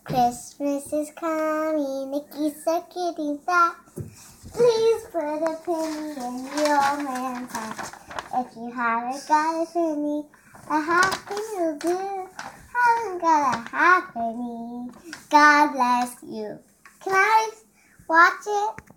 Christmas is coming, the geese are getting fat. Please put a penny in the old man's hat. If you haven't got a penny, a half penny will do. Haven't got a half penny, God bless you. Can I watch it?